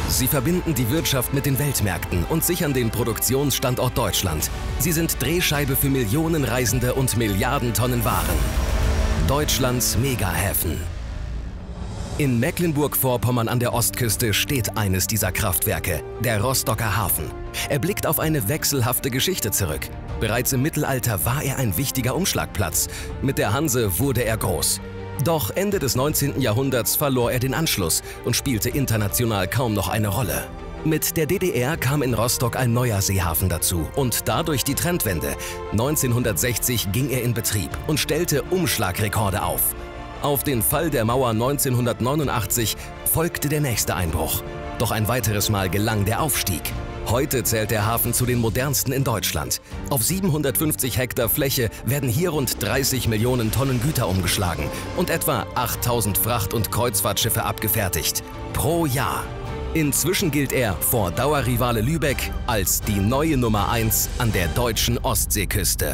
Sie verbinden die Wirtschaft mit den Weltmärkten und sichern den Produktionsstandort Deutschland. Sie sind Drehscheibe für Millionen Reisende und Milliarden Tonnen Waren. Deutschlands Megahäfen. In Mecklenburg-Vorpommern an der Ostküste steht eines dieser Kraftwerke, der Rostocker Hafen. Er blickt auf eine wechselhafte Geschichte zurück. Bereits im Mittelalter war er ein wichtiger Umschlagplatz. Mit der Hanse wurde er groß. Doch Ende des 19. Jahrhunderts verlor er den Anschluss und spielte international kaum noch eine Rolle. Mit der DDR kam in Rostock ein neuer Seehafen dazu und dadurch die Trendwende. 1960 ging er in Betrieb und stellte Umschlagrekorde auf. Auf den Fall der Mauer 1989 folgte der nächste Einbruch. Doch ein weiteres Mal gelang der Aufstieg. Heute zählt der Hafen zu den modernsten in Deutschland. Auf 750 Hektar Fläche werden hier rund 30 Millionen Tonnen Güter umgeschlagen und etwa 8000 Fracht- und Kreuzfahrtschiffe abgefertigt. Pro Jahr. Inzwischen gilt er vor Dauerrivale Lübeck als die neue Nummer 1 an der deutschen Ostseeküste.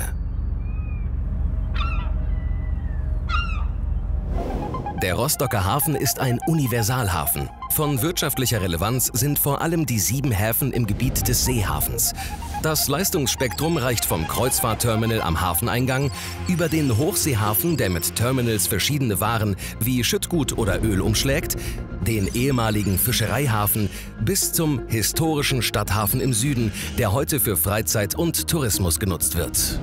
Der Rostocker Hafen ist ein Universalhafen. Von wirtschaftlicher Relevanz sind vor allem die 7 Häfen im Gebiet des Seehafens. Das Leistungsspektrum reicht vom Kreuzfahrtterminal am Hafeneingang über den Hochseehafen, der mit Terminals verschiedene Waren wie Schüttgut oder Öl umschlägt, den ehemaligen Fischereihafen bis zum historischen Stadthafen im Süden, der heute für Freizeit und Tourismus genutzt wird.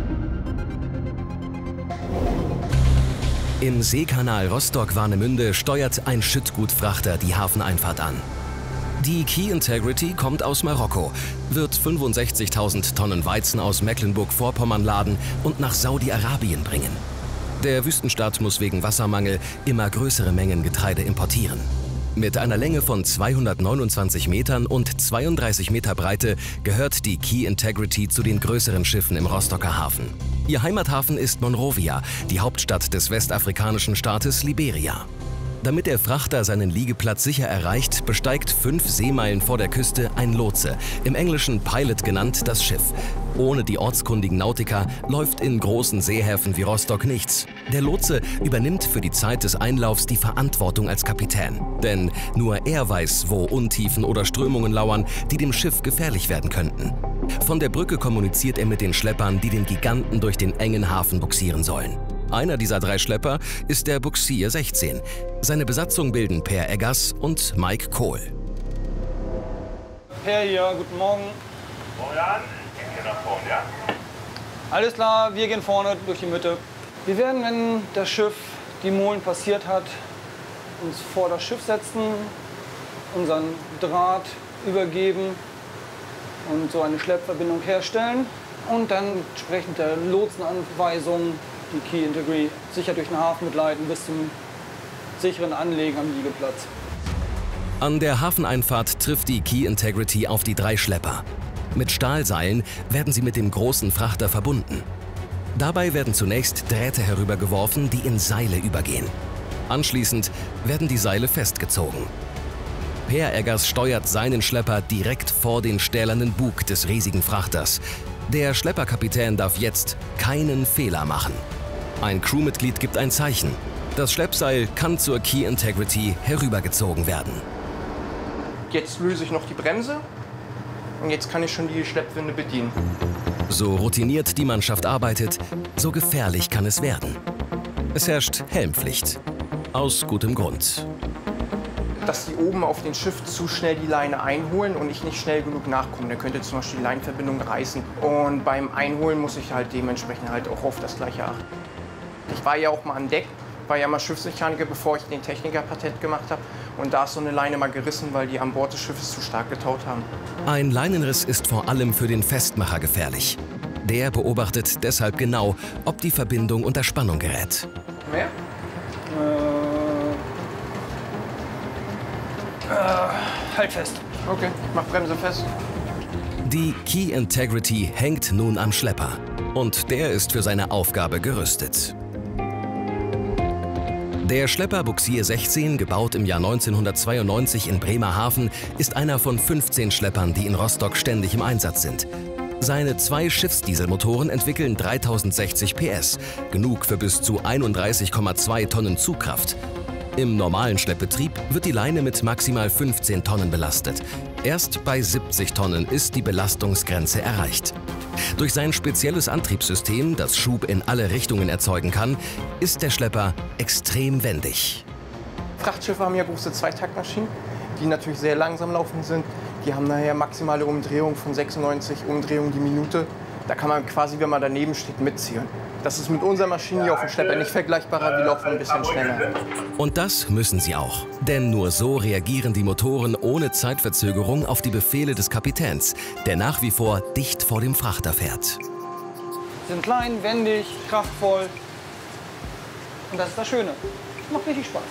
Im Seekanal Rostock-Warnemünde steuert ein Schüttgutfrachter die Hafeneinfahrt an. Die Key Integrity kommt aus Marokko, wird 65.000 Tonnen Weizen aus Mecklenburg-Vorpommern laden und nach Saudi-Arabien bringen. Der Wüstenstaat muss wegen Wassermangel immer größere Mengen Getreide importieren. Mit einer Länge von 229 Metern und 32 Meter Breite gehört die Key Integrity zu den größeren Schiffen im Rostocker Hafen. Ihr Heimathafen ist Monrovia, die Hauptstadt des westafrikanischen Staates Liberia. Damit der Frachter seinen Liegeplatz sicher erreicht, besteigt 5 Seemeilen vor der Küste ein Lotse, im Englischen Pilot genannt, das Schiff. Ohne die ortskundigen Nautiker läuft in großen Seehäfen wie Rostock nichts. Der Lotse übernimmt für die Zeit des Einlaufs die Verantwortung als Kapitän. Denn nur er weiß, wo Untiefen oder Strömungen lauern, die dem Schiff gefährlich werden könnten. Von der Brücke kommuniziert er mit den Schleppern, die den Giganten durch den engen Hafen bugsieren sollen. Einer dieser 3 Schlepper ist der Buxier 16. Seine Besatzung bilden Per Eggers und Mike Kohl. Per hier, guten Morgen. Florian, gehen wir nach vorne, ja? Alles klar, wir gehen vorne durch die Mitte. Wir werden, wenn das Schiff die Molen passiert hat, uns vor das Schiff setzen, unseren Draht übergeben und so eine Schleppverbindung herstellen und dann entsprechend der Lotsenanweisung die Key Integrity sicher durch den Hafen begleiten bis zum sicheren Anlegen am Liegeplatz. An der Hafeneinfahrt trifft die Key Integrity auf die 3 Schlepper. Mit Stahlseilen werden sie mit dem großen Frachter verbunden. Dabei werden zunächst Drähte herübergeworfen, die in Seile übergehen. Anschließend werden die Seile festgezogen. Per Eggers steuert seinen Schlepper direkt vor den stählernen Bug des riesigen Frachters. Der Schlepperkapitän darf jetzt keinen Fehler machen. Ein Crewmitglied gibt ein Zeichen. Das Schleppseil kann zur Key Integrity herübergezogen werden. Jetzt löse ich noch die Bremse und jetzt kann ich schon die Schleppwinde bedienen. So routiniert die Mannschaft arbeitet, so gefährlich kann es werden. Es herrscht Helmpflicht. Aus gutem Grund. Dass die oben auf dem Schiff zu schnell die Leine einholen und ich nicht schnell genug nachkomme. Dann könnte zum Beispiel die Leinenverbindung reißen. Und beim Einholen muss ich halt dementsprechend halt auch auf das Gleiche achten. Ich war ja auch mal an Deck, war ja mal Schiffsmechaniker, bevor ich den Technikerpatent gemacht habe. Und da ist so eine Leine mal gerissen, weil die an Bord des Schiffes zu stark getaut haben. Ein Leinenriss ist vor allem für den Festmacher gefährlich. Der beobachtet deshalb genau, ob die Verbindung unter Spannung gerät. Mehr? Halt fest. Okay, ich mach Bremse fest. Die Key Integrity hängt nun am Schlepper. Und der ist für seine Aufgabe gerüstet. Der Schlepper Buxier 16, gebaut im Jahr 1992 in Bremerhaven, ist einer von 15 Schleppern, die in Rostock ständig im Einsatz sind. Seine 2 Schiffsdieselmotoren entwickeln 3060 PS, genug für bis zu 31,2 Tonnen Zugkraft. Im normalen Schleppbetrieb wird die Leine mit maximal 15 Tonnen belastet. Erst bei 70 Tonnen ist die Belastungsgrenze erreicht. Durch sein spezielles Antriebssystem, das Schub in alle Richtungen erzeugen kann, ist der Schlepper extrem wendig. Frachtschiffe haben ja große Zweitaktmaschinen, die natürlich sehr langsam laufen sind. Die haben nachher maximale Umdrehung von 96 Umdrehungen die Minute. Da kann man quasi, wenn man daneben steht, mitziehen. Das ist mit unserer Maschine hier auf dem Schlepper nicht vergleichbarer, wir laufen ein bisschen schneller. Und das müssen sie auch. Denn nur so reagieren die Motoren ohne Zeitverzögerung auf die Befehle des Kapitäns, der nach wie vor dicht vor dem Frachter fährt. Sie sind klein, wendig, kraftvoll. Und das ist das Schöne. Macht richtig Spaß.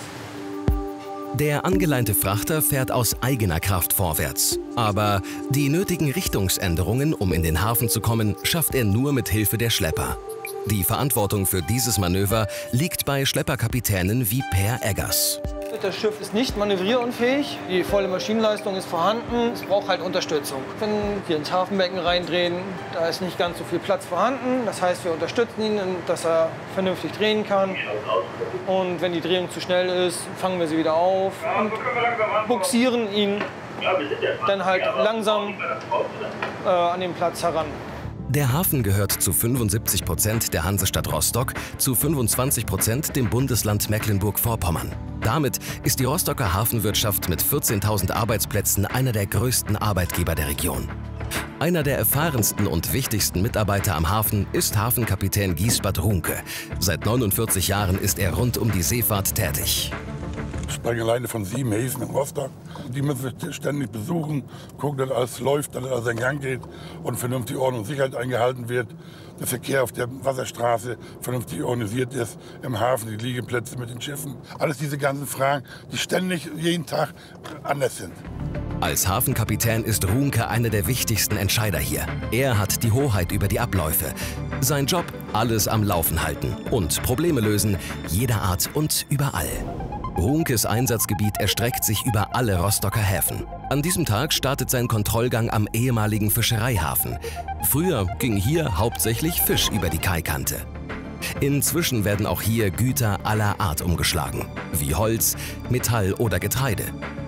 Der angeleinte Frachter fährt aus eigener Kraft vorwärts. Aber die nötigen Richtungsänderungen, um in den Hafen zu kommen, schafft er nur mit Hilfe der Schlepper. Die Verantwortung für dieses Manöver liegt bei Schlepperkapitänen wie Per Eggers. Das Schiff ist nicht manövrierunfähig, die volle Maschinenleistung ist vorhanden, es braucht halt Unterstützung. Wenn wir ins Hafenbecken reindrehen, da ist nicht ganz so viel Platz vorhanden. Das heißt, wir unterstützen ihn, dass er vernünftig drehen kann. Und wenn die Drehung zu schnell ist, fangen wir sie wieder auf und buxieren ihn dann halt langsam an den Platz heran. Der Hafen gehört zu 75% der Hansestadt Rostock, zu 25% dem Bundesland Mecklenburg-Vorpommern. Damit ist die Rostocker Hafenwirtschaft mit 14.000 Arbeitsplätzen einer der größten Arbeitgeber der Region. Einer der erfahrensten und wichtigsten Mitarbeiter am Hafen ist Hafenkapitän Giesbert Runke. Seit 49 Jahren ist er rund um die Seefahrt tätig. Ich spreche alleine von 7 Häfen in Rostock. Die müssen wir ständig besuchen, gucken, dass alles läuft, dass alles in Gang geht und vernünftig Ordnung und Sicherheit eingehalten wird. Der Verkehr auf der Wasserstraße vernünftig organisiert ist, im Hafen die Liegeplätze mit den Schiffen. Alles diese ganzen Fragen, die ständig jeden Tag anders sind. Als Hafenkapitän ist Runke einer der wichtigsten Entscheider hier. Er hat die Hoheit über die Abläufe. Sein Job, alles am Laufen halten und Probleme lösen, jeder Art und überall. Runkes Einsatzgebiet erstreckt sich über alle Rostocker Häfen. An diesem Tag startet sein Kontrollgang am ehemaligen Fischereihafen. Früher ging hier hauptsächlich Fisch über die Kaikante. Inzwischen werden auch hier Güter aller Art umgeschlagen, wie Holz, Metall oder Getreide.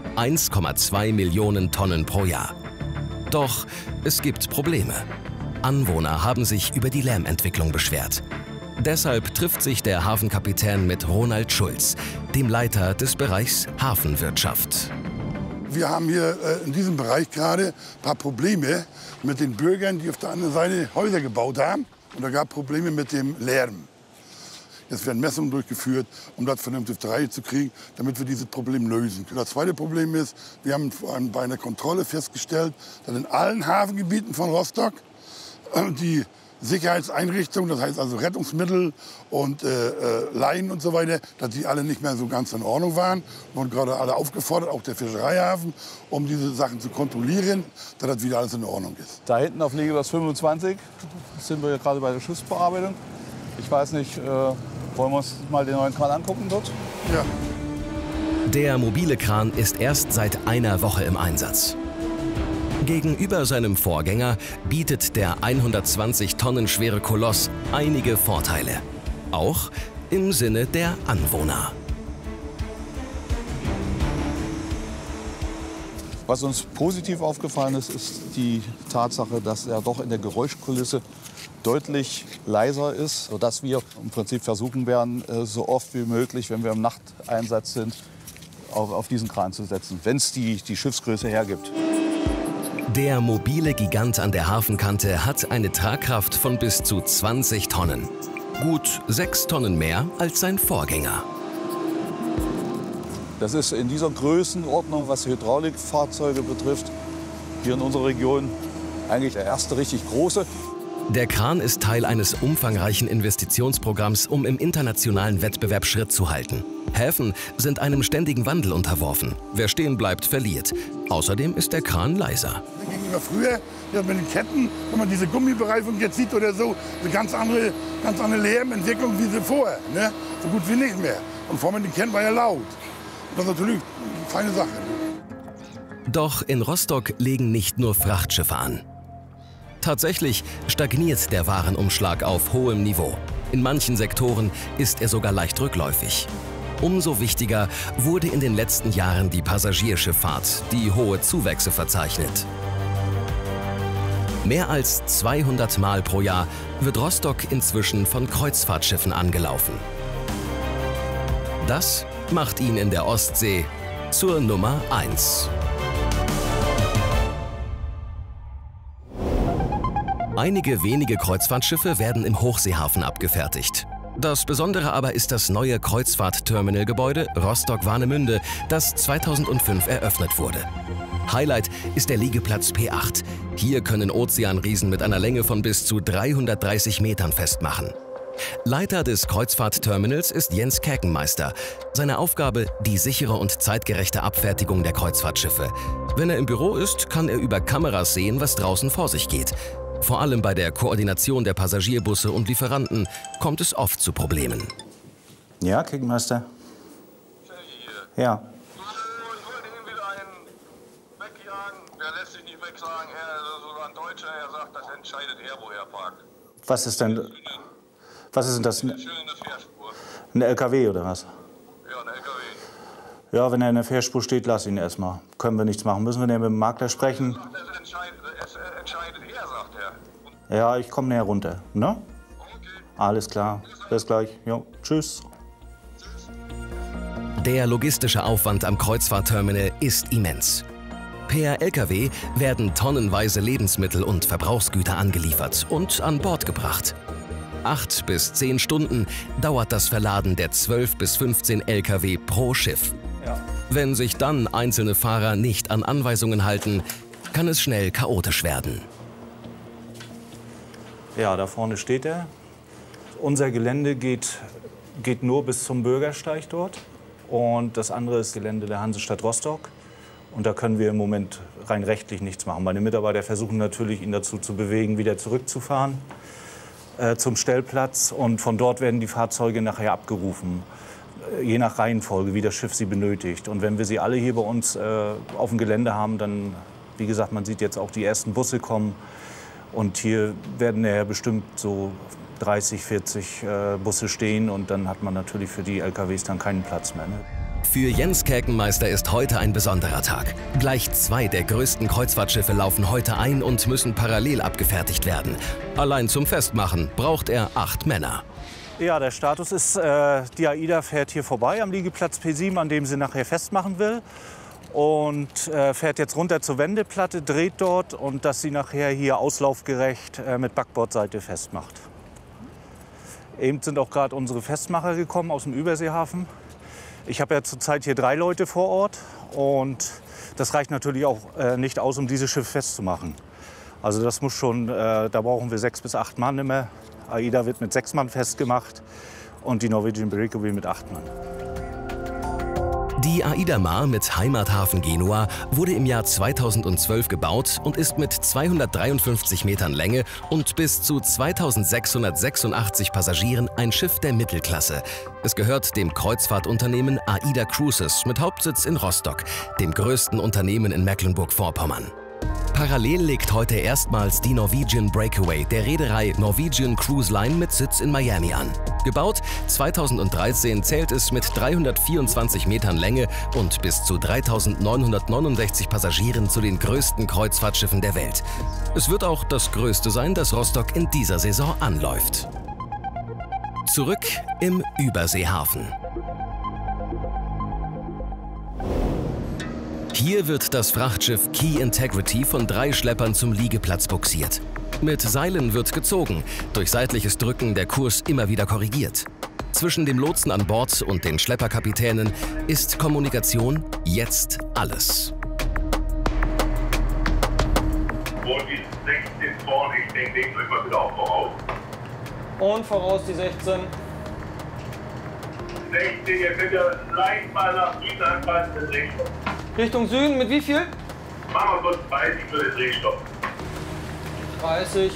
1,2 Millionen Tonnen pro Jahr. Doch es gibt Probleme. Anwohner haben sich über die Lärmentwicklung beschwert. Deshalb trifft sich der Hafenkapitän mit Ronald Schulz, dem Leiter des Bereichs Hafenwirtschaft. Wir haben hier in diesem Bereich gerade ein paar Probleme mit den Bürgern, die auf der anderen Seite Häuser gebaut haben. Und da gab es Probleme mit dem Lärm. Jetzt werden Messungen durchgeführt, um das vernünftig auf die Reihe zu kriegen, damit wir dieses Problem lösen können. Das zweite Problem ist, wir haben bei einer Kontrolle festgestellt, dass in allen Hafengebieten von Rostock die Sicherheitseinrichtungen, das heißt also Rettungsmittel und Leinen und so weiter, dass die alle nicht mehr so ganz in Ordnung waren. Wir wurden gerade alle aufgefordert, auch der Fischereihafen, um diese Sachen zu kontrollieren, dass das wieder alles in Ordnung ist. Da hinten auf Legebers 25 sind wir gerade bei der Schiffsbearbeitung. Ich weiß nicht, wollen wir uns mal den neuen Kran angucken dort? Ja. Der mobile Kran ist erst seit einer Woche im Einsatz. Gegenüber seinem Vorgänger bietet der 120 Tonnen schwere Koloss einige Vorteile. Auch im Sinne der Anwohner. Was uns positiv aufgefallen ist, ist die Tatsache, dass er doch in der Geräuschkulisse deutlich leiser ist, sodass wir im Prinzip versuchen werden, so oft wie möglich, wenn wir im Nachteinsatz sind, auf diesen Kran zu setzen, wenn es die Schiffsgröße hergibt. Der mobile Gigant an der Hafenkante hat eine Tragkraft von bis zu 20 Tonnen. Gut 6 Tonnen mehr als sein Vorgänger. Das ist in dieser Größenordnung, was Hydraulikfahrzeuge betrifft, hier in unserer Region eigentlich der erste richtig große. Der Kran ist Teil eines umfangreichen Investitionsprogramms, um im internationalen Wettbewerb Schritt zu halten. Häfen sind einem ständigen Wandel unterworfen. Wer stehen bleibt, verliert. Außerdem ist der Kran leiser. Gegenüber früher, mit den Ketten, wenn man diese Gummibereifung jetzt sieht oder so, eine ganz andere Lärmentwicklung wie sie vorher. Ne? So gut wie nicht mehr. Und vorher mit den Ketten war ja laut. Das ist natürlich eine feine Sache. Doch in Rostock legen nicht nur Frachtschiffe an. Tatsächlich stagniert der Warenumschlag auf hohem Niveau. In manchen Sektoren ist er sogar leicht rückläufig. Umso wichtiger wurde in den letzten Jahren die Passagierschifffahrt, die hohe Zuwächse verzeichnet. Mehr als 200 Mal pro Jahr wird Rostock inzwischen von Kreuzfahrtschiffen angelaufen. Das macht ihn in der Ostsee zur Nummer 1. Einige wenige Kreuzfahrtschiffe werden im Hochseehafen abgefertigt. Das Besondere aber ist das neue Kreuzfahrt-Terminal-Gebäude Rostock-Warnemünde, das 2005 eröffnet wurde. Highlight ist der Liegeplatz P8. Hier können Ozeanriesen mit einer Länge von bis zu 330 Metern festmachen. Leiter des Kreuzfahrt-Terminals ist Jens Käkenmeister. Seine Aufgabe die sichere und zeitgerechte Abfertigung der Kreuzfahrtschiffe. Wenn er im Büro ist, kann er über Kameras sehen, was draußen vor sich geht. Vor allem bei der Koordination der Passagierbusse und Lieferanten kommt es oft zu Problemen. Ja, Käkenmeister? Ja. Ich wollte ihn wieder einen wegjagen. Der lässt sich nicht wegsagen. Er ist sogar ein Deutscher. Er sagt, das entscheidet er, wo er parkt. Was ist denn das? Schön in der Fährspur. Ein LKW oder was? Ja, ein LKW. Ja, wenn er in der Fährspur steht, lass ihn erstmal. Können wir nichts machen. Müssen wir denn mit dem Makler sprechen? Es entscheidet er, sagt er. Ja, ich komme näher runter. Ne? Okay. Alles klar. Bis gleich. Jo, tschüss. Der logistische Aufwand am Kreuzfahrtterminal ist immens. Per Lkw werden tonnenweise Lebensmittel und Verbrauchsgüter angeliefert und an Bord gebracht. 8 bis 10 Stunden dauert das Verladen der 12 bis 15 Lkw pro Schiff. Ja. Wenn sich dann einzelne Fahrer nicht an Anweisungen halten, kann es schnell chaotisch werden. Ja, da vorne steht er. Unser Gelände geht nur bis zum Bürgersteig dort. Und das andere ist Gelände der Hansestadt Rostock. Und da können wir im Moment rein rechtlich nichts machen. Meine Mitarbeiter versuchen natürlich, ihn dazu zu bewegen, wieder zurückzufahren zum Stellplatz. Und von dort werden die Fahrzeuge nachher abgerufen, je nach Reihenfolge, wie das Schiff sie benötigt. Und wenn wir sie alle hier bei uns auf dem Gelände haben, dann, wie gesagt, man sieht jetzt auch die ersten Busse kommen. Und hier werden nachher bestimmt so 30, 40 Busse stehen. Und dann hat man natürlich für die LKWs dann keinen Platz mehr. Ne? Für Jens Käkenmeister ist heute ein besonderer Tag. Gleich 2 der größten Kreuzfahrtschiffe laufen heute ein und müssen parallel abgefertigt werden. Allein zum Festmachen braucht er 8 Männer. Ja, der Status ist, die AIDA fährt hier vorbei am Liegeplatz P7, an dem sie nachher festmachen will. Und fährt jetzt runter zur Wendeplatte, dreht dort und dass sie nachher hier auslaufgerecht mit Backbordseite festmacht. Eben sind auch gerade unsere Festmacher gekommen aus dem Überseehafen. Ich habe ja zurzeit hier 3 Leute vor Ort und das reicht natürlich auch nicht aus, um dieses Schiff festzumachen. Also das muss schon, da brauchen wir 6 bis 8 Mann immer. AIDA wird mit 6 Mann festgemacht und die Norwegian Breakaway mit 8 Mann. Die AIDA Mar mit Heimathafen Genua wurde im Jahr 2012 gebaut und ist mit 253 Metern Länge und bis zu 2686 Passagieren ein Schiff der Mittelklasse. Es gehört dem Kreuzfahrtunternehmen AIDA Cruises mit Hauptsitz in Rostock, dem größten Unternehmen in Mecklenburg-Vorpommern. Parallel legt heute erstmals die Norwegian Breakaway der Reederei Norwegian Cruise Line mit Sitz in Miami an. Gebaut 2013 zählt es mit 324 Metern Länge und bis zu 3.969 Passagieren zu den größten Kreuzfahrtschiffen der Welt. Es wird auch das größte sein, das Rostock in dieser Saison anläuft. Zurück im Überseehafen. Hier wird das Frachtschiff Key Integrity von 3 Schleppern zum Liegeplatz bugsiert. Mit Seilen wird gezogen, durch seitliches Drücken der Kurs immer wieder korrigiert. Zwischen dem Lotsen an Bord und den Schlepperkapitänen ist Kommunikation jetzt alles. Und die 16 vorne, ich denke, legt euch mal wieder auch voraus. Und voraus die 16. 16, ihr könnt ja leicht mal nach Süden anpassen, den Drehstopp. Richtung Süden mit wie viel? Machen wir kurz 30 für den Drehstopp. 30.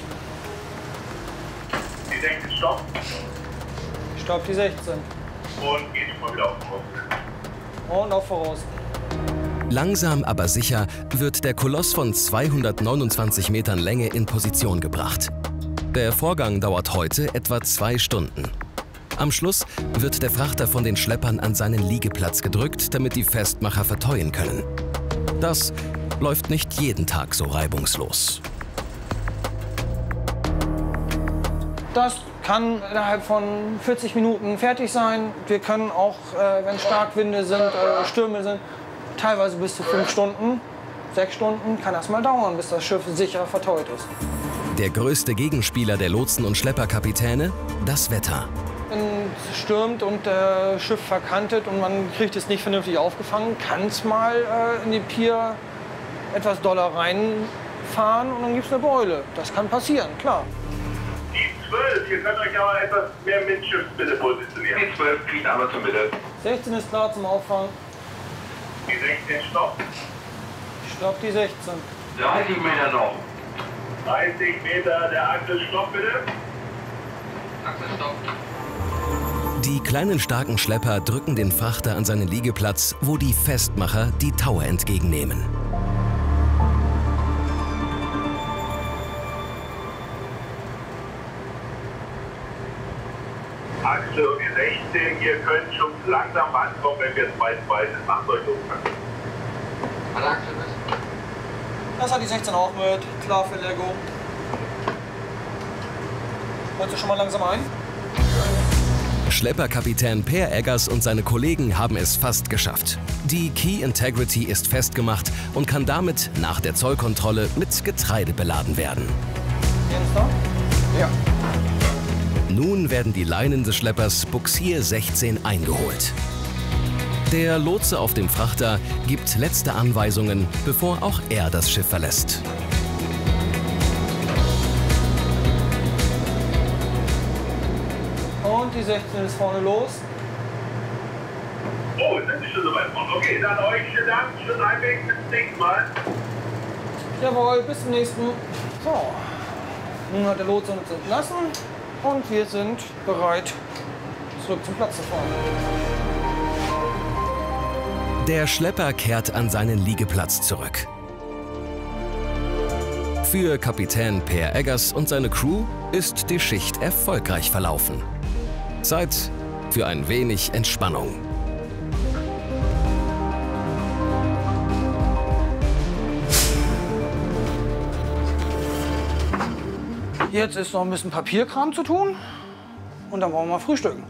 Die 16 Stopp Stopp die 16. und geht schon mal wieder auf voraus. Und auf voraus. Langsam aber sicher wird der Koloss von 229 Metern Länge in Position gebracht. Der Vorgang dauert heute etwa 2 Stunden. Am Schluss wird der Frachter von den Schleppern an seinen Liegeplatz gedrückt, damit die Festmacher verteuen können. Das läuft nicht jeden Tag so reibungslos. Das kann innerhalb von 40 Minuten fertig sein. Wir können auch, wenn Starkwinde sind, Stürme sind, teilweise bis zu 5 Stunden, 6 Stunden kann das mal dauern, bis das Schiff sicher verteut ist. Der größte Gegenspieler der Lotsen- und Schlepperkapitäne? Das Wetter. Wenn es stürmt und das Schiff verkantet und man kriegt es nicht vernünftig aufgefangen, kann es mal in die Pier etwas doller reinfahren und dann gibt es eine Beule. Das kann passieren, klar. Die 12, ihr könnt euch aber etwas mehr mit Schiff bitte positionieren. Die 12 kriegt einmal zur Mitte. 16 ist klar zum Auffangen. Die 16 stoppt. Stopp die 16. 30 Meter noch. 30 Meter, der Axel stoppt bitte. Axel stoppt. Die kleinen starken Schlepper drücken den Frachter an seinen Liegeplatz, wo die Festmacher die Taue entgegennehmen. Axel und die 16, ihr könnt schon langsam ankommen, wenn wir 2-2 sind. Macht euch umfangen. Das hat die 16 auch mit. Klar für Lego. Wollt ihr schon mal langsam ein? Schlepperkapitän Per Eggers und seine Kollegen haben es fast geschafft. Die Key Integrity ist festgemacht und kann damit nach der Zollkontrolle mit Getreide beladen werden. Ja. Nun werden die Leinen des Schleppers Bugsier 16 eingeholt. Der Lotse auf dem Frachter gibt letzte Anweisungen, bevor auch er das Schiff verlässt. Und die 16 ist vorne los. Oh, sind Sie schon so weit vorne? Okay, dann euch vielen Dank. Schönen Heimweg. Bis zum nächsten Mal. Jawohl, bis zum nächsten. So, nun hat der Lotse uns entlassen und wir sind bereit, zurück zum Platz zu fahren. Der Schlepper kehrt an seinen Liegeplatz zurück. Für Kapitän Per Eggers und seine Crew ist die Schicht erfolgreich verlaufen. Zeit für ein wenig Entspannung. Jetzt ist noch ein bisschen Papierkram zu tun und dann wollen wir mal frühstücken.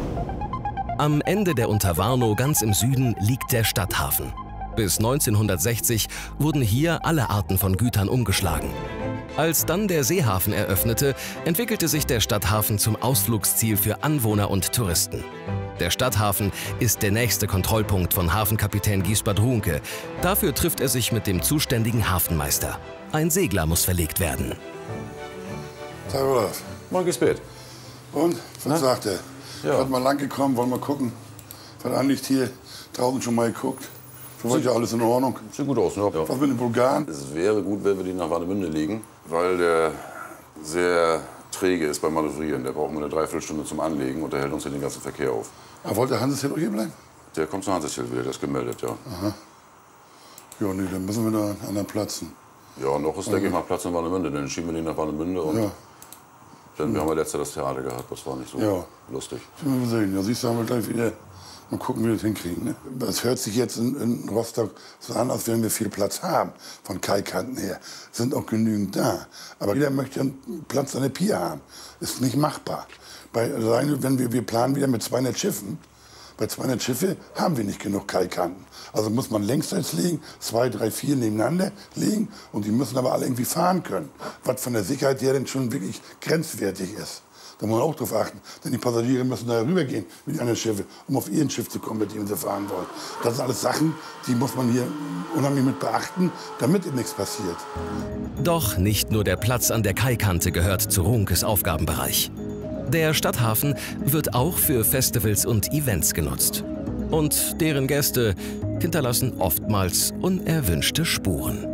Am Ende der Unterwarnow ganz im Süden liegt der Stadthafen. Bis 1960 wurden hier alle Arten von Gütern umgeschlagen. Als dann der Seehafen eröffnete, entwickelte sich der Stadthafen zum Ausflugsziel für Anwohner und Touristen. Der Stadthafen ist der nächste Kontrollpunkt von Hafenkapitän Gisbert Runke. Dafür trifft er sich mit dem zuständigen Hafenmeister. Ein Segler muss verlegt werden. Tag, Olaf. Moin, Gisbert. Und? Was sagt er? Ja. Gerade mal lang gekommen, wollen wir gucken. Was anliegt hier? Draußen schon mal geguckt. Für euch ja alles in Ordnung. Sieht gut aus, ne? Ja. Was mit den Bulgaren? Es wäre gut, wenn wir die nach Warnemünde legen, weil der sehr träge ist beim Manövrieren. Der braucht nur eine Dreiviertelstunde zum Anlegen und der hält uns hier den ganzen Verkehr auf. Aber wollte Hanseshill auch hier bleiben? Der kommt zu Hanseshill wieder, der ist gemeldet, ja. Aha. Ja, nee, dann müssen wir da einen anderen platzen. Ja, noch ist, denke ich mal, Platz in Warnemünde. Dann schieben wir den nach Warnemünde und Ja. dann wir haben ja letztes Jahr das Theater gehabt. Das war nicht so Ja. lustig. Werden wir sehen. Ja, siehst du, haben wir gleich wieder. Mal gucken, wie wir das hinkriegen. Ne? Das hört sich jetzt in Rostock so an, als wenn wir viel Platz haben, von Kaikanten her. Sind auch genügend da. Aber jeder möchte einen Platz an der Pier haben. Ist nicht machbar. Wenn wir planen wieder mit 200 Schiffen. Bei 200 Schiffe haben wir nicht genug Kaikanten. Also muss man längsseits legen, 2, 3, 4 nebeneinander legen. Und die müssen aber alle irgendwie fahren können. Was von der Sicherheit her denn schon wirklich grenzwertig ist. Da muss man auch drauf achten. Denn die Passagiere müssen da rübergehen mit den anderen Schiffen, um auf ihren Schiff zu kommen, mit dem sie fahren wollen. Das sind alles Sachen, die muss man hier unheimlich mit beachten, damit nichts passiert. Doch nicht nur der Platz an der Kaikante gehört zu Runkes Aufgabenbereich. Der Stadthafen wird auch für Festivals und Events genutzt. Und deren Gäste hinterlassen oftmals unerwünschte Spuren.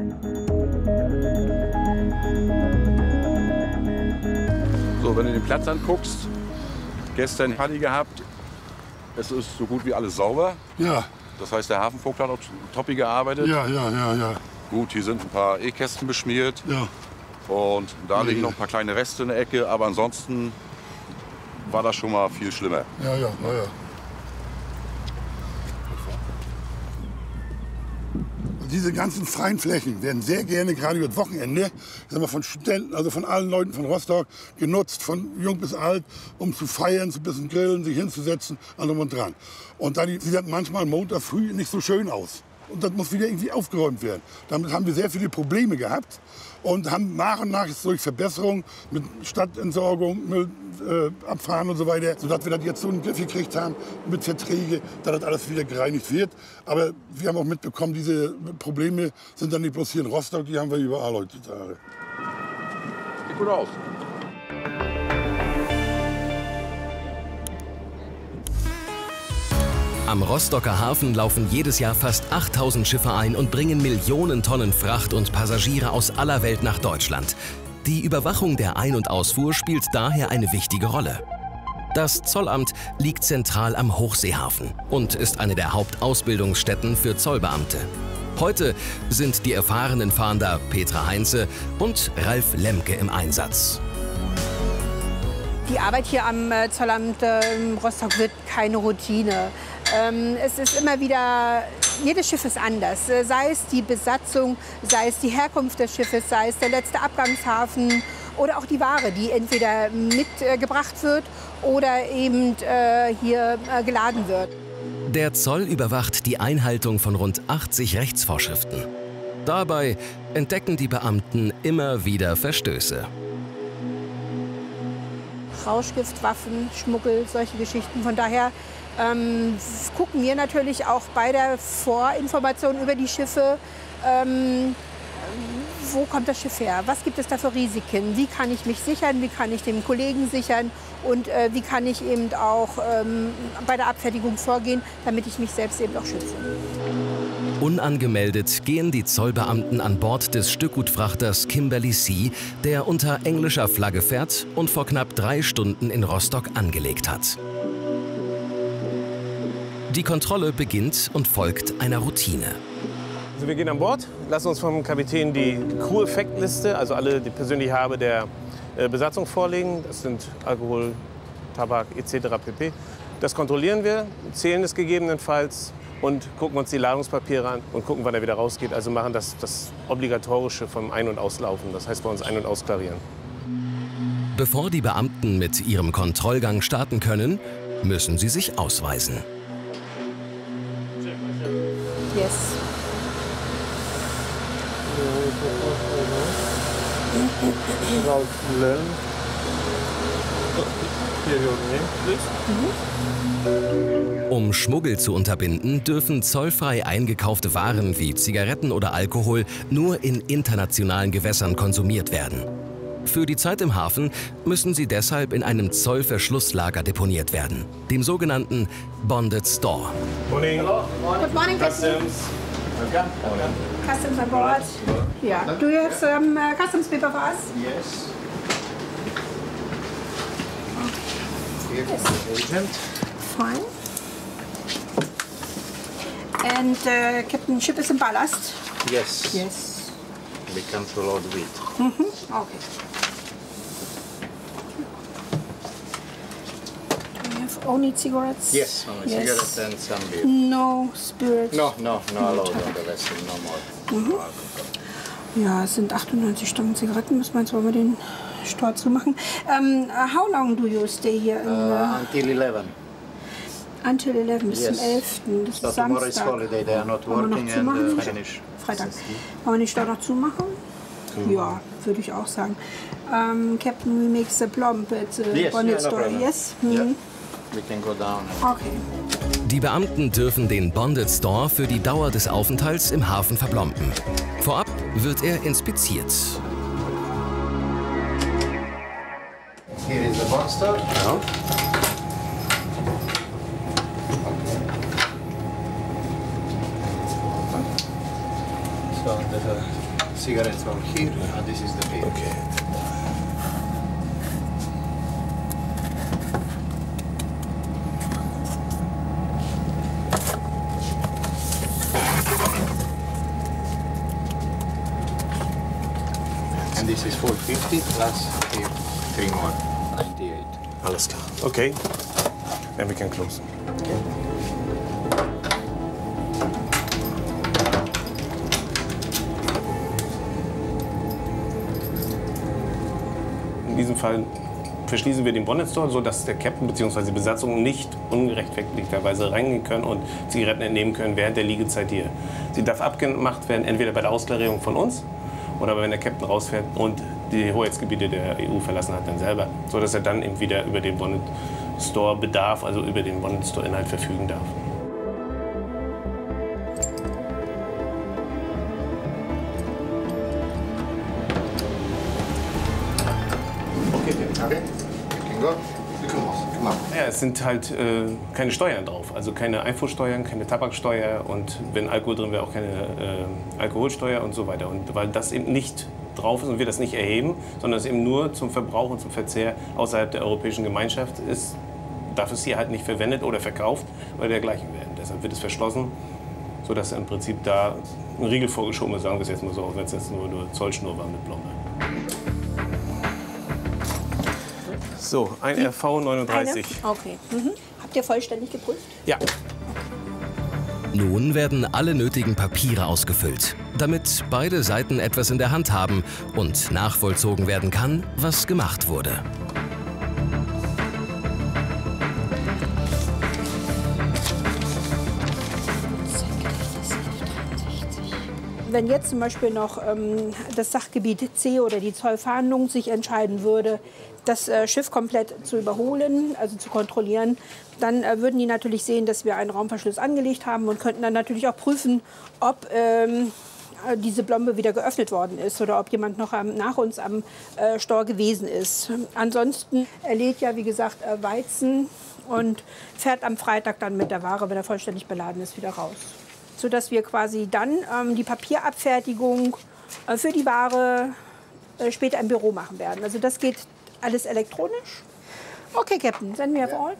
So, wenn du den Platz anguckst, gestern Party gehabt, es ist so gut wie alles sauber. Ja. Das heißt, der Hafenvogt hat auch toppi gearbeitet. Ja. Gut, hier sind ein paar E-Kästen beschmiert. Ja. Und da liegen noch ein paar kleine Reste in der Ecke, aber ansonsten war das schon mal viel schlimmer. Ja, ja, naja. Diese ganzen freien Flächen werden sehr gerne, gerade über das Wochenende, ich sag mal, von Studenten, also von allen Leuten von Rostock, genutzt, von jung bis alt, um zu feiern, zu ein bisschen grillen, sich hinzusetzen, allem und dran. Und dann sieht das manchmal Montag früh nicht so schön aus. Und das muss wieder irgendwie aufgeräumt werden. Damit haben wir sehr viele Probleme gehabt und haben nach und nach jetzt durch Verbesserung mit Stadtentsorgung, Müllabfahren und so weiter, sodass wir das jetzt so in den Griff gekriegt haben mit Verträgen, dass das alles wieder gereinigt wird. Aber wir haben auch mitbekommen, diese Probleme sind dann nicht bloß hier in Rostock, die haben wir überall heutzutage. Sieht gut aus. Am Rostocker Hafen laufen jedes Jahr fast 8000 Schiffe ein und bringen Millionen Tonnen Fracht und Passagiere aus aller Welt nach Deutschland. Die Überwachung der Ein- und Ausfuhr spielt daher eine wichtige Rolle. Das Zollamt liegt zentral am Hochseehafen und ist eine der Hauptausbildungsstätten für Zollbeamte. Heute sind die erfahrenen Fahnder Petra Heinze und Ralf Lemke im Einsatz. Die Arbeit hier am Zollamt Rostock wird keine Routine. Es ist immer wieder, jedes Schiff ist anders. Sei es die Besatzung, sei es die Herkunft des Schiffes, sei es der letzte Abgangshafen oder auch die Ware, die entweder mitgebracht wird oder eben hier geladen wird. Der Zoll überwacht die Einhaltung von rund 80 Rechtsvorschriften. Dabei entdecken die Beamten immer wieder Verstöße. Rauschgift, Waffen, Schmuggel, solche Geschichten. Von daher gucken wir natürlich auch bei der Vorinformation über die Schiffe, wo kommt das Schiff her, was gibt es da für Risiken, wie kann ich mich sichern, wie kann ich den Kollegen sichern und wie kann ich eben auch bei der Abfertigung vorgehen, damit ich mich selbst eben auch schütze. Unangemeldet gehen die Zollbeamten an Bord des Stückgutfrachters Kimberley Sea, der unter englischer Flagge fährt und vor knapp 3 Stunden in Rostock angelegt hat. Die Kontrolle beginnt und folgt einer Routine. Also wir gehen an Bord, lassen uns vom Kapitän die Crew-Effektliste, also alle die persönliche Habe der Besatzung vorlegen. Das sind Alkohol, Tabak etc. pp. Das kontrollieren wir, zählen es gegebenenfalls und gucken uns die Ladungspapiere an und gucken, wann er wieder rausgeht. Also machen das Obligatorische vom Ein- und Auslaufen, das heißt bei uns Ein- und Ausklarieren. Bevor die Beamten mit ihrem Kontrollgang starten können, müssen sie sich ausweisen. Yes. Um Schmuggel zu unterbinden, dürfen zollfrei eingekaufte Waren wie Zigaretten oder Alkohol nur in internationalen Gewässern konsumiert werden. Für die Zeit im Hafen müssen sie deshalb in einem Zollverschlusslager deponiert werden, dem sogenannten Bonded Store. Morning. Good morning, Customs. Customs on board. Yeah. Do you have some customs paper for us? Yes. Here is the agent. Fine. And Captain, ship is in ballast? Yes. Yes. We come to load with. Okay. Do you have only cigarettes? Yes, only cigarettes and some beer. No spirits? No allowed on the vessel, no more. Ja, es sind 98 Stangen Zigaretten. Müssen wir jetzt mal den Store zumachen. How long do you stay here? Until 11. Until 11 bis zum 11. Das So ist tomorrow is Samstag. holiday, they are not Wollen wir working noch and zumachen? finish. Freitag. Wollen wir den Store noch zumachen? Ja, würde ich auch sagen. Captain, we make the plump at the Yes, Bonnet yeah, no Store. problem. Yes? Yeah. We can go down. Okay. Die Beamten dürfen den Bonded Store für die Dauer des Aufenthalts im Hafen verplomben. Vorab wird er inspiziert. Here is the box store. So the cigarettes are here, and this is the beer. Okay. And this is 450 plus here 3 more, 98. Alles klar. Okay. Then we can close. In diesem Fall verschließen wir den Bonnet-Store, sodass der Captain bzw. die Besatzung nicht ungerechtfertigterweise reingehen können und Zigaretten entnehmen können während der Liegezeit hier. Sie darf abgemacht werden, entweder bei der Ausklarierung von uns oder wenn der Captain rausfährt und die Hoheitsgebiete der EU verlassen hat, dann selber, sodass er dann eben wieder über den Bonnet-Store-Bedarf, also über den Bonnet-Store-Inhalt verfügen darf. Ja, es sind halt keine Steuern drauf, also keine Einfuhrsteuern, keine Tabaksteuer und wenn Alkohol drin wäre, auch keine Alkoholsteuer und so weiter. Und weil das eben nicht drauf ist und wir das nicht erheben, sondern es eben nur zum Verbrauch und zum Verzehr außerhalb der Europäischen Gemeinschaft ist, darf es hier halt nicht verwendet oder verkauft oder dergleichen werden. Deshalb wird es verschlossen, sodass im Prinzip da ein Riegel vorgeschoben ist, sagen wir es jetzt mal so, auch wenn es jetzt nur Zollschnur war mit Blombe. So, ein RV 39. Okay. Habt ihr vollständig geprüft? Ja. Nun werden alle nötigen Papiere ausgefüllt, damit beide Seiten etwas in der Hand haben und nachvollzogen werden kann, was gemacht wurde. Wenn jetzt zum Beispiel noch das Sachgebiet C oder die Zollfahndung sich entscheiden würde, das Schiff komplett zu überholen, also zu kontrollieren, dann würden die natürlich sehen, dass wir einen Raumverschluss angelegt haben und könnten dann natürlich auch prüfen, ob diese Blombe wieder geöffnet worden ist oder ob jemand noch nach uns am Store gewesen ist. Ansonsten lädt ja, wie gesagt, Weizen und fährt am Freitag dann mit der Ware, wenn er vollständig beladen ist, wieder raus. Sodass wir quasi dann die Papierabfertigung für die Ware später im Büro machen werden. Also das geht alles elektronisch. Okay, Captain, then we have all.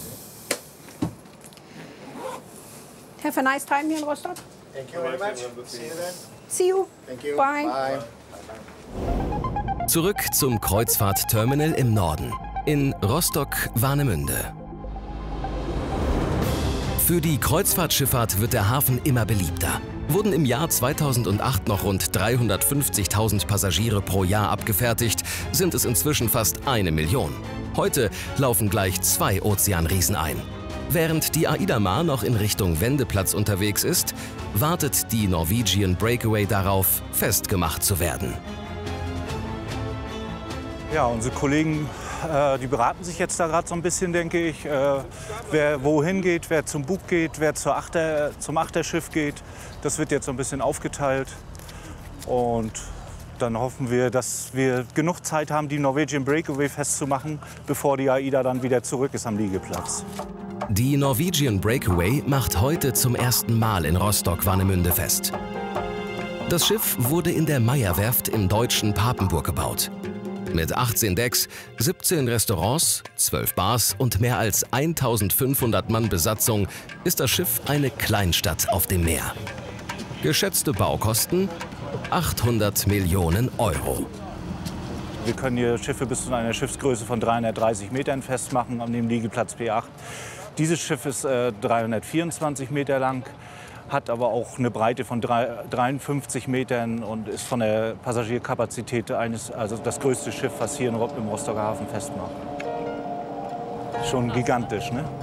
Have a nice time here in Rostock. Thank you very much. See you then. See you. Thank you. Bye. Bye. Zurück zum Kreuzfahrtterminal im Norden, in Rostock-Warnemünde. Für die Kreuzfahrtschifffahrt wird der Hafen immer beliebter. Wurden im Jahr 2008 noch rund 350.000 Passagiere pro Jahr abgefertigt, sind es inzwischen fast 1 Million. Heute laufen gleich 2 Ozeanriesen ein. Während die AIDA Mar noch in Richtung Wendeplatz unterwegs ist, wartet die Norwegian Breakaway darauf, festgemacht zu werden. Ja, unsere Kollegen, die beraten sich jetzt da gerade so ein bisschen, denke ich, wer wohin geht, wer zum Bug geht, wer zum Achterschiff geht. Das wird jetzt so ein bisschen aufgeteilt und dann hoffen wir, dass wir genug Zeit haben, die Norwegian Breakaway festzumachen, bevor die AIDA dann wieder zurück ist am Liegeplatz. Die Norwegian Breakaway macht heute zum ersten Mal in Rostock-Warnemünde fest. Das Schiff wurde in der Meyer-Werft im deutschen Papenburg gebaut. Mit 18 Decks, 17 Restaurants, 12 Bars und mehr als 1500 Mann Besatzung ist das Schiff eine Kleinstadt auf dem Meer. Geschätzte Baukosten 800 Millionen Euro. Wir können hier Schiffe bis zu einer Schiffsgröße von 330 Metern festmachen an dem Liegeplatz P8. Dieses Schiff ist 324 Meter lang, hat aber auch eine Breite von 53 Metern und ist von der Passagierkapazität also das größte Schiff, was hier im Rostocker Hafen festmacht. Schon gigantisch, ne?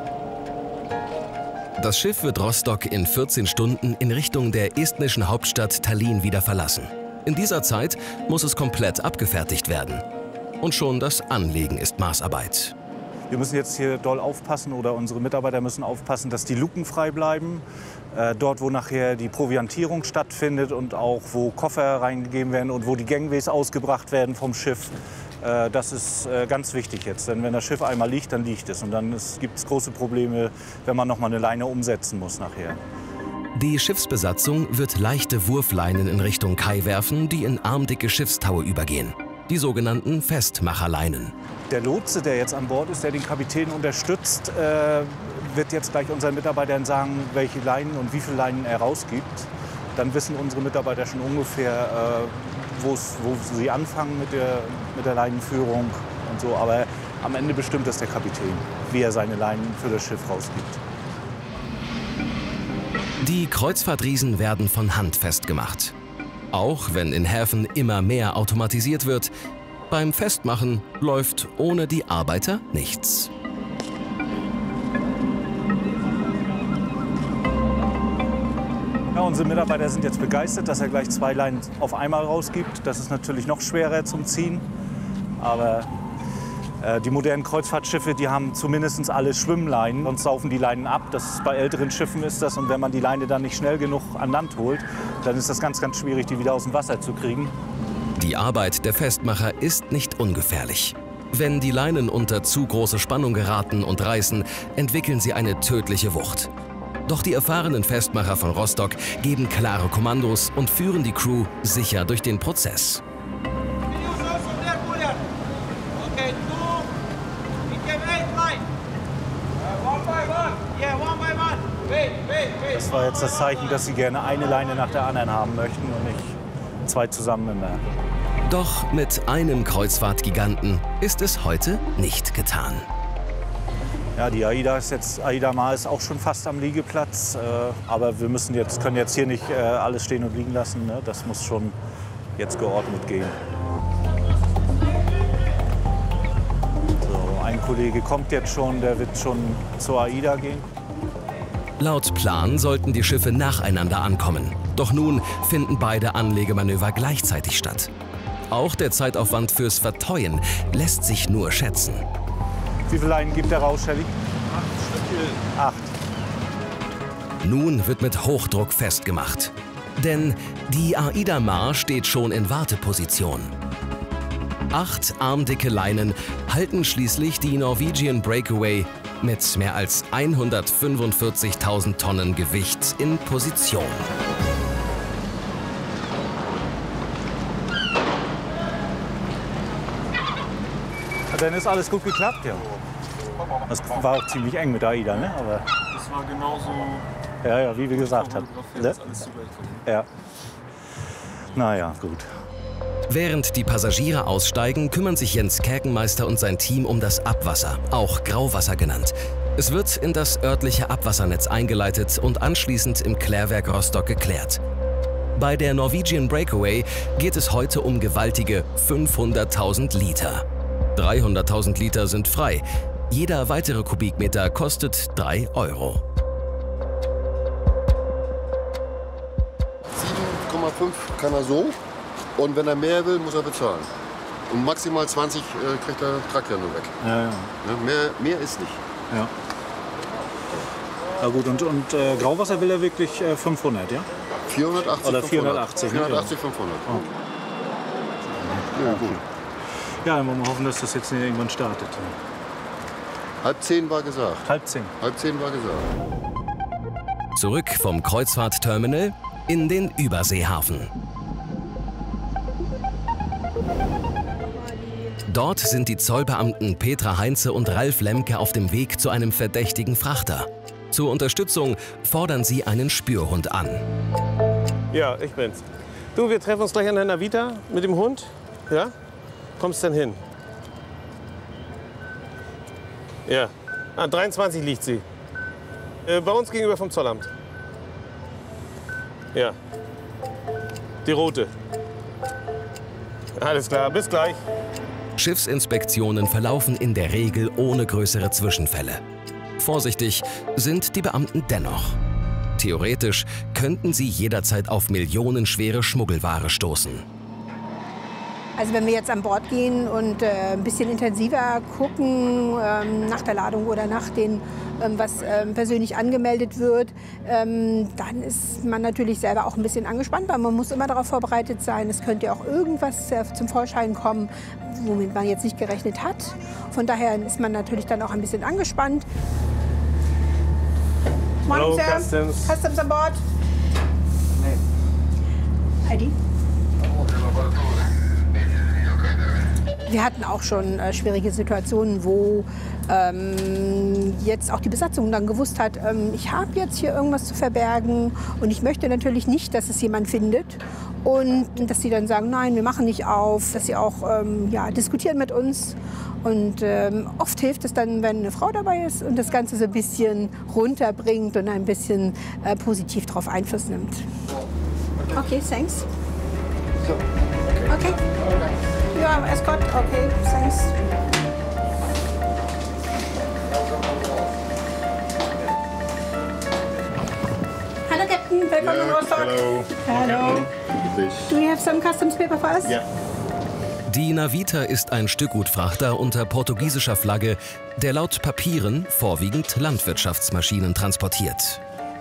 Das Schiff wird Rostock in 14 Stunden in Richtung der estnischen Hauptstadt Tallinn wieder verlassen. In dieser Zeit muss es komplett abgefertigt werden. Und schon das Anlegen ist Maßarbeit. Wir müssen jetzt hier doll aufpassen oder unsere Mitarbeiter müssen aufpassen, dass die Luken frei bleiben. Dort, wo nachher die Proviantierung stattfindet und auch wo Koffer reingegeben werden und wo die Gangways ausgebracht werden vom Schiff. Das ist ganz wichtig jetzt, denn wenn das Schiff einmal liegt, dann liegt es. Und dann gibt es große Probleme, wenn man noch mal eine Leine umsetzen muss nachher. Die Schiffsbesatzung wird leichte Wurfleinen in Richtung Kai werfen, die in armdicke Schiffstaue übergehen. Die sogenannten Festmacherleinen. Der Lotse, der jetzt an Bord ist, der den Kapitän unterstützt, wird jetzt gleich unseren Mitarbeitern sagen, welche Leinen und wie viele Leinen er rausgibt. Dann wissen unsere Mitarbeiter schon ungefähr, wo sie anfangen mit der Leinenführung und so. Aber Am Ende bestimmt das der Kapitän, wie er seine Leinen für das Schiff rausgibt. Die Kreuzfahrtriesen werden von Hand festgemacht. Auch wenn in Häfen immer mehr automatisiert wird, beim Festmachen läuft ohne die Arbeiter nichts. Ja, unsere Mitarbeiter sind jetzt begeistert, dass er gleich 2 Leinen auf einmal rausgibt. Das ist natürlich noch schwerer zum Ziehen. Aber die modernen Kreuzfahrtschiffe, die haben zumindest alle Schwimmleinen, sonst saufen die Leinen ab. Bei älteren Schiffen ist das. Und wenn man die Leine dann nicht schnell genug an Land holt, dann ist das ganz, ganz schwierig, die wieder aus dem Wasser zu kriegen. Die Arbeit der Festmacher ist nicht ungefährlich. Wenn die Leinen unter zu große Spannung geraten und reißen, entwickeln sie eine tödliche Wucht. Doch die erfahrenen Festmacher von Rostock geben klare Kommandos und führen die Crew sicher durch den Prozess. Das war jetzt das Zeichen, dass sie gerne eine Leine nach der anderen haben möchten und nicht 2 zusammen im Meer. Doch mit einem Kreuzfahrtgiganten ist es heute nicht getan. Ja, die AIDA Mar ist auch schon fast am Liegeplatz, aber wir können jetzt hier nicht alles stehen und liegen lassen. Ne? Das muss schon jetzt geordnet gehen. So, ein Kollege kommt jetzt schon, der wird schon zur AIDA gehen. Laut Plan sollten die Schiffe nacheinander ankommen. Doch nun finden beide Anlegemanöver gleichzeitig statt. Auch der Zeitaufwand fürs Verteuen lässt sich nur schätzen. Wie viele Leinen gibt der raus, Shelly? 8 Stück. 8. Nun wird mit Hochdruck festgemacht. Denn die AIDA Mar steht schon in Warteposition. 8 armdicke Leinen halten schließlich die Norwegian Breakaway mit mehr als 145.000 Tonnen Gewicht in Position. Dann ist alles gut geklappt, ja. Das war auch ziemlich eng mit AIDA, ne? Aber das war genauso. Ja, wie wir gesagt haben. Ne? Ja. Naja, gut. Während die Passagiere aussteigen, kümmern sich Jens Käkenmeister und sein Team um das Abwasser, auch Grauwasser genannt. Es wird in das örtliche Abwassernetz eingeleitet und anschließend im Klärwerk Rostock geklärt. Bei der Norwegian Breakaway geht es heute um gewaltige 500.000 Liter. 300.000 Liter sind frei. Jeder weitere Kubikmeter kostet 3 €. 7,5 kann er so. Und wenn er mehr will, muss er bezahlen. Und maximal 20 kriegt er Tragklärung weg. Ja. Mehr ist nicht. Ja. Na gut, und Grauwasser will er wirklich 500, ja? 480, oder 480. 480, 500. Oh. Ja, gut. Ja, dann wollen wir hoffen, dass das jetzt irgendwann startet. 9:30 war gesagt. 9:30. 9:30 war gesagt. Zurück vom Kreuzfahrtterminal in den Überseehafen. Dort sind die Zollbeamten Petra Heinze und Ralf Lemke auf dem Weg zu einem verdächtigen Frachter. Zur Unterstützung fordern sie einen Spürhund an. Ja, ich bin's. Du, wir treffen uns gleich an der Navita mit dem Hund. Ja? Kommst denn hin? Ja. 23 liegt sie. Bei uns gegenüber vom Zollamt. Ja. Die rote. Alles klar, bis gleich. Schiffsinspektionen verlaufen in der Regel ohne größere Zwischenfälle. Vorsichtig sind die Beamten dennoch. Theoretisch könnten sie jederzeit auf millionenschwere Schmuggelware stoßen. Also wenn wir jetzt an Bord gehen und ein bisschen intensiver gucken nach der Ladung oder nach dem, was persönlich angemeldet wird, dann ist man natürlich selber auch ein bisschen angespannt, weil man muss immer darauf vorbereitet sein. Es könnte ja auch irgendwas zum Vorschein kommen, womit man jetzt nicht gerechnet hat. Von daher ist man natürlich dann auch ein bisschen angespannt. Hallo, Morning, Sir. Customs. Customs an Bord. ID? Wir hatten auch schon schwierige Situationen, wo jetzt auch die Besatzung dann gewusst hat, ich habe jetzt hier irgendwas zu verbergen und ich möchte natürlich nicht, dass es jemand findet. Und dass sie dann sagen, nein, wir machen nicht auf, dass sie auch diskutieren mit uns. Und oft hilft es dann, wenn eine Frau dabei ist und das Ganze so ein bisschen runterbringt und ein bisschen positiv darauf Einfluss nimmt. Okay, thanks. Okay. Ja, escort. Okay, thanks. Hello, Captain. Welcome to Rostock. Hello. Do you have some customs paper for us? Yeah. Die Navita ist ein Stückgutfrachter unter portugiesischer Flagge, der laut Papieren vorwiegend Landwirtschaftsmaschinen transportiert.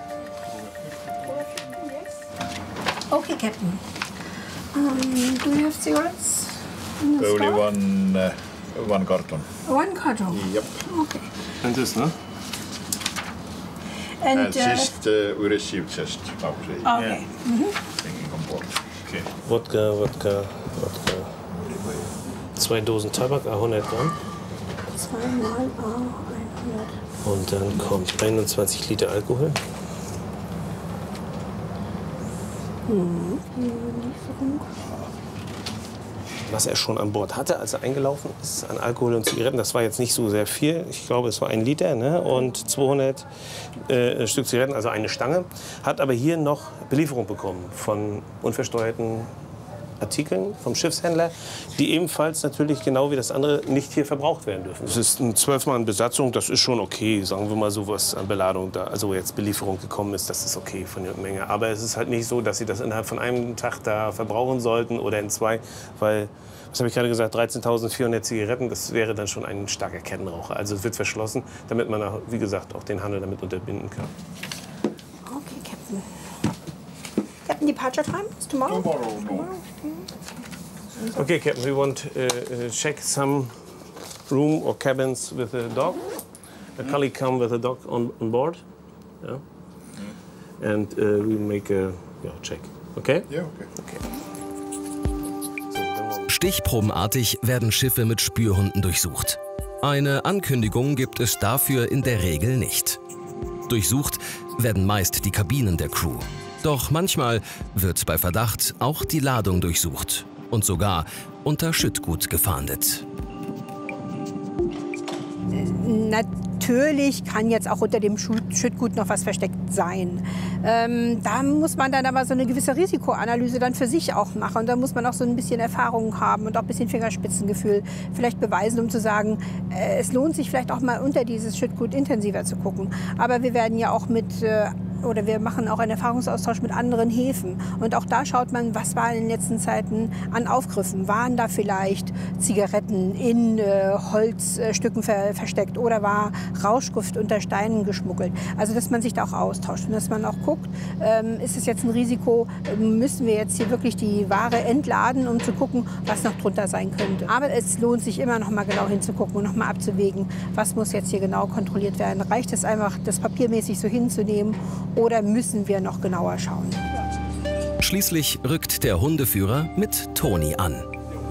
Okay, Captain. Do you have cigarettes? Only one carton. One carton? Yep. Okay. And this, no? And we received just okay. Thinking on board. Okay. Wodka. 2 Dosen Tabak, 100 Gramm. 2 mal 100. Und dann kommt 21 Liter Alkohol. Was er schon an Bord hatte, als er eingelaufen ist an Alkohol und Zigaretten, das war jetzt nicht so sehr viel. Ich glaube, es war 1 Liter, ne? Und 200 Stück Zigaretten, also eine Stange. Hat aber hier noch Belieferung bekommen von unversteuerten Artikeln vom Schiffshändler, die ebenfalls natürlich genau wie das andere nicht hier verbraucht werden dürfen. Es ist eine 12-Mann-Besatzung, das ist schon okay, sagen wir mal so, was an Beladung da, also jetzt Belieferung gekommen ist, das ist okay von der Menge. Aber es ist halt nicht so, dass sie das innerhalb von einem Tag da verbrauchen sollten oder in 2, weil, was habe ich gerade gesagt, 13.400 Zigaretten, das wäre dann schon ein starker Kettenraucher. Also es wird verschlossen, damit man, wie gesagt, auch den Handel damit unterbinden kann. Okay, Captain. Captain, departure time is tomorrow? Tomorrow. Okay, Captain, we want check some room or cabins with a dog. A colleague come with a dog on board. Yeah. And we make a check. Okay? Yeah, okay. Stichprobenartig werden Schiffe mit Spürhunden durchsucht. Eine Ankündigung gibt es dafür in der Regel nicht. Durchsucht werden meist die Kabinen der Crew. Doch manchmal wird bei Verdacht auch die Ladung durchsucht und sogar unter Schüttgut gefahndet. Natürlich kann jetzt auch unter dem Schüttgut noch was versteckt sein. Da muss man dann aber so eine gewisse Risikoanalyse dann für sich auch machen. Und da muss man auch so ein bisschen Erfahrung haben und auch ein bisschen Fingerspitzengefühl vielleicht beweisen, um zu sagen, es lohnt sich vielleicht auch mal unter dieses Schüttgut intensiver zu gucken. Aber wir werden ja auch wir machen auch einen Erfahrungsaustausch mit anderen Häfen. Und auch da schaut man, was war in den letzten Zeiten an Aufgriffen. Waren da vielleicht Zigaretten in Holzstücken versteckt oder war Rauschgift unter Steinen geschmuggelt? Also, dass man sich da auch austauscht und dass man auch guckt, ist es jetzt ein Risiko, müssen wir jetzt hier wirklich die Ware entladen, um zu gucken, was noch drunter sein könnte. Aber es lohnt sich immer noch mal genau hinzugucken und noch mal abzuwägen, was muss jetzt hier genau kontrolliert werden. Reicht es einfach, das papiermäßig so hinzunehmen? Oder müssen wir noch genauer schauen? Schließlich rückt der Hundeführer mit Toni an.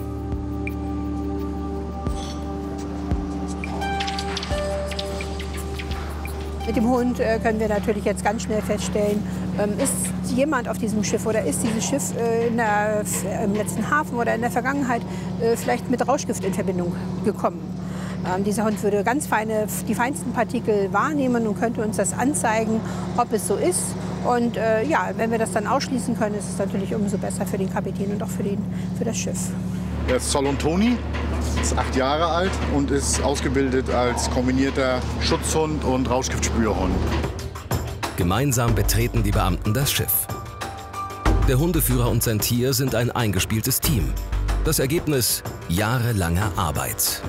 Mit dem Hund können wir natürlich jetzt ganz schnell feststellen, ist jemand auf diesem Schiff oder ist dieses Schiff im letzten Hafen oder in der Vergangenheit vielleicht mit Rauschgift in Verbindung gekommen. Dieser Hund würde die feinsten Partikel wahrnehmen und könnte uns das anzeigen, ob es so ist. Und wenn wir das dann ausschließen können, ist es natürlich umso besser für den Kapitän und auch für das Schiff. Er ist Solontoni, ist 8 Jahre alt und ist ausgebildet als kombinierter Schutzhund und Rauschgiftspürhund. Gemeinsam betreten die Beamten das Schiff. Der Hundeführer und sein Tier sind ein eingespieltes Team. Das Ergebnis jahrelanger Arbeit.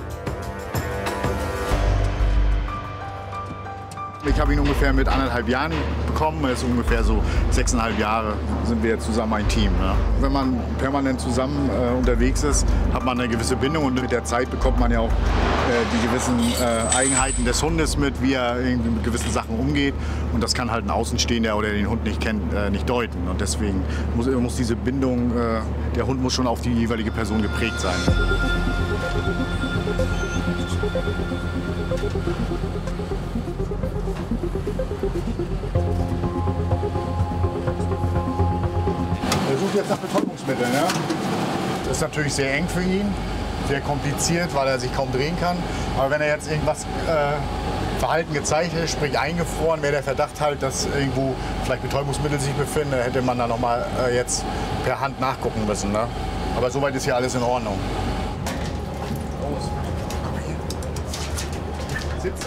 Ich habe ihn ungefähr mit 1,5 Jahren bekommen. Er ist ungefähr so 6,5 Jahre sind wir zusammen ein Team. Ja. Wenn man permanent zusammen unterwegs ist, hat man eine gewisse Bindung und mit der Zeit bekommt man ja auch die gewissen Eigenheiten des Hundes mit, wie er mit gewissen Sachen umgeht. Und das kann halt ein Außenstehender oder den Hund nicht kennt, nicht deuten. Und deswegen muss diese Bindung, der Hund muss schon auf die jeweilige Person geprägt sein. Er sucht jetzt nach Betäubungsmitteln. Ne? Das ist natürlich sehr eng für ihn, sehr kompliziert, weil er sich kaum drehen kann. Aber wenn er jetzt irgendwas Verhalten gezeigt hätte, sprich eingefroren, wäre der Verdacht halt, dass irgendwo vielleicht Betäubungsmittel sich befinden, dann hätte man da noch mal jetzt per Hand nachgucken müssen. Ne? Aber soweit ist ja alles in Ordnung. Los, komm hier. Sitz.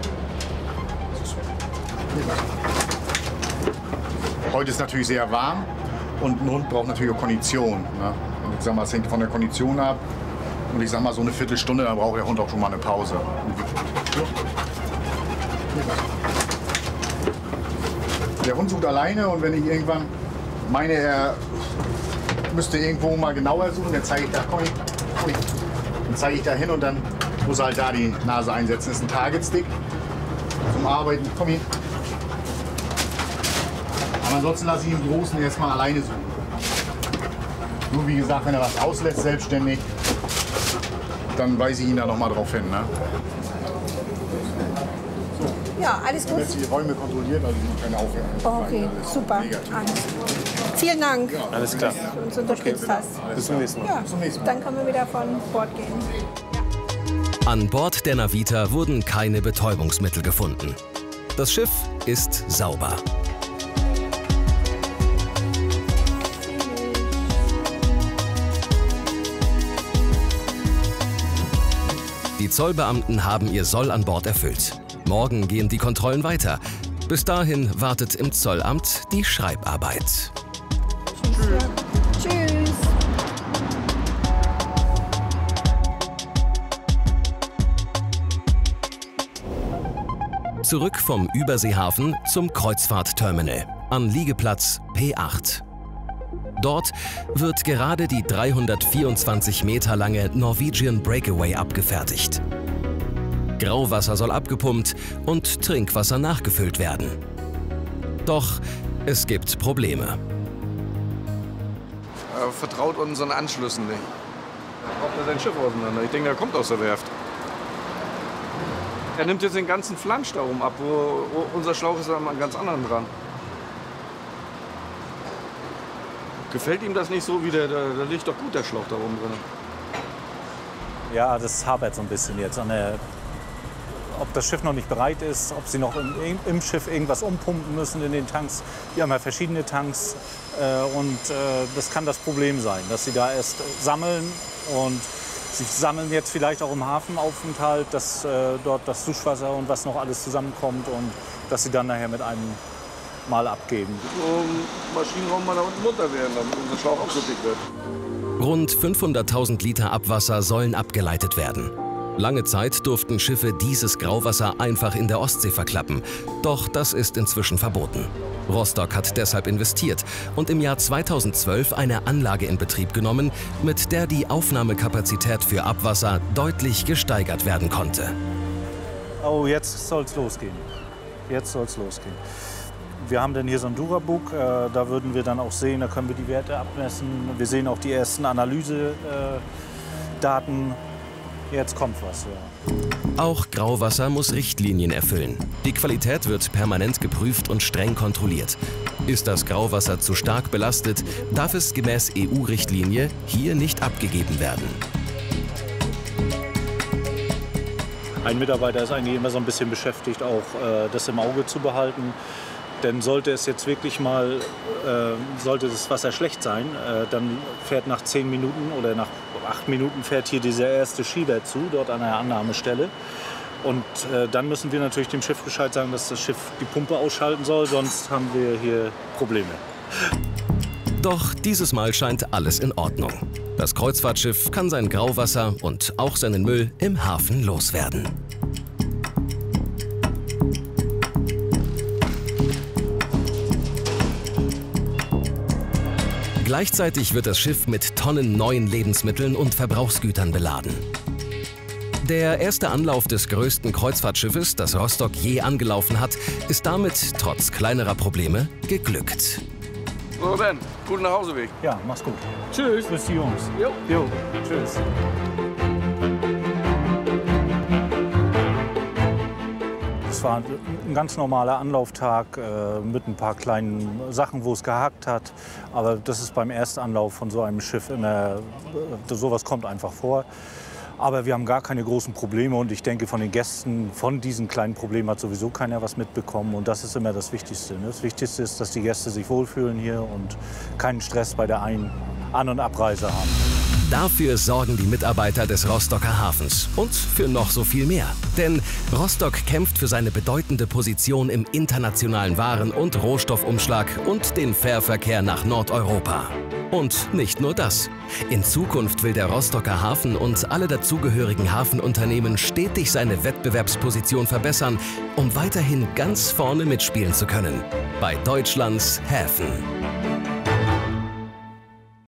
Heute ist natürlich sehr warm und ein Hund braucht natürlich auch Kondition. Ne? Und ich sag mal, es hängt von der Kondition ab. Und ich sag mal, so eine Viertelstunde, dann braucht der Hund auch schon mal eine Pause. Der Hund sucht alleine und wenn ich irgendwann meine, er müsste irgendwo mal genauer suchen, dann zeige ich da, komm ich. Dann zeige ich da hin und dann muss er halt da die Nase einsetzen. Das ist ein Target-Stick zum Arbeiten. Komm hier. Aber ansonsten lasse ich ihn im Großen erstmal alleine suchen. Nur wie gesagt, wenn er was auslässt selbstständig, dann weise ich ihn da noch mal drauf hin. Ne? Ja, alles gut. Jetzt die Räume kontrolliert, also keine Aufhörung. Okay, super. Vielen Dank, alles klar, dass du uns unterstützt hast. Bis zum nächsten Mal. Ja, dann können wir wieder von Bord gehen. An Bord der Navita wurden keine Betäubungsmittel gefunden. Das Schiff ist sauber. Die Zollbeamten haben ihr Soll an Bord erfüllt. Morgen gehen die Kontrollen weiter. Bis dahin wartet im Zollamt die Schreibarbeit. Tschüss. Zurück vom Überseehafen zum Kreuzfahrtterminal an Liegeplatz P8. Dort wird gerade die 324 Meter lange Norwegian Breakaway abgefertigt. Grauwasser soll abgepumpt und Trinkwasser nachgefüllt werden. Doch es gibt Probleme. Er vertraut unseren Anschlüssen nicht. Er braucht sein Schiff auseinander. Ich denke, er kommt aus der Werft. Er nimmt jetzt den ganzen Flansch da oben ab, wo unser Schlauch ist an einem ganz anderen dran. Gefällt ihm das nicht so, wie da liegt doch gut der Schlauch da oben drin. Ja, das hapert so ein bisschen jetzt an der, ob das Schiff noch nicht bereit ist, ob sie noch im Schiff irgendwas umpumpen müssen in den Tanks. Die haben ja verschiedene Tanks und das kann das Problem sein, dass sie da erst sammeln und sie sammeln jetzt vielleicht auch im Hafenaufenthalt, dass dort das Duschwasser und was noch alles zusammenkommt und dass sie dann nachher mit einem Mal abgeben. Maschinenraum mal da unten runter werden, damit unser Schlauch auch so dick wird. Rund 500.000 Liter Abwasser sollen abgeleitet werden. Lange Zeit durften Schiffe dieses Grauwasser einfach in der Ostsee verklappen. Doch das ist inzwischen verboten. Rostock hat deshalb investiert und im Jahr 2012 eine Anlage in Betrieb genommen, mit der die Aufnahmekapazität für Abwasser deutlich gesteigert werden konnte. Oh, jetzt soll's losgehen. Jetzt soll's losgehen. Wir haben dann hier so ein Durabook, da würden wir dann auch sehen, da können wir die Werte abmessen. Wir sehen auch die ersten Analysedaten. Jetzt kommt was. Ja. Auch Grauwasser muss Richtlinien erfüllen. Die Qualität wird permanent geprüft und streng kontrolliert. Ist das Grauwasser zu stark belastet, darf es gemäß EU-Richtlinie hier nicht abgegeben werden. Ein Mitarbeiter ist eigentlich immer so ein bisschen beschäftigt, auch das im Auge zu behalten. Denn sollte es jetzt wirklich mal, sollte das Wasser schlecht sein, dann fährt nach 10 Minuten oder nach 8 Minuten fährt hier dieser erste Schieber zu, dort an der Annahmestelle. Und dann müssen wir natürlich dem Schiff Bescheid sagen, dass das Schiff die Pumpe ausschalten soll, sonst haben wir hier Probleme. Doch dieses Mal scheint alles in Ordnung. Das Kreuzfahrtschiff kann sein Grauwasser und auch seinen Müll im Hafen loswerden. Gleichzeitig wird das Schiff mit Tonnen neuen Lebensmitteln und Verbrauchsgütern beladen. Der erste Anlauf des größten Kreuzfahrtschiffes, das Rostock je angelaufen hat, ist damit trotz kleinerer Probleme geglückt. So, Ben, guten Nachhauseweg. Ja, mach's gut. Tschüss. Bis die Jungs. Jo. Jo, tschüss. Es war ein ganz normaler Anlauftag mit ein paar kleinen Sachen, wo es gehakt hat. Aber das ist beim Erstanlauf von so einem Schiff immer, sowas kommt einfach vor. Aber wir haben gar keine großen Probleme und ich denke, von den Gästen, von diesen kleinen Problemen hat sowieso keiner was mitbekommen. Und das ist immer das Wichtigste. Ne? Das Wichtigste ist, dass die Gäste sich wohlfühlen hier und keinen Stress bei der An- und Abreise haben. Dafür sorgen die Mitarbeiter des Rostocker Hafens und für noch so viel mehr. Denn Rostock kämpft für seine bedeutende Position im internationalen Waren- und Rohstoffumschlag und den Fährverkehr nach Nordeuropa. Und nicht nur das. In Zukunft will der Rostocker Hafen und alle dazugehörigen Hafenunternehmen stetig seine Wettbewerbsposition verbessern, um weiterhin ganz vorne mitspielen zu können. Bei Deutschlands Häfen.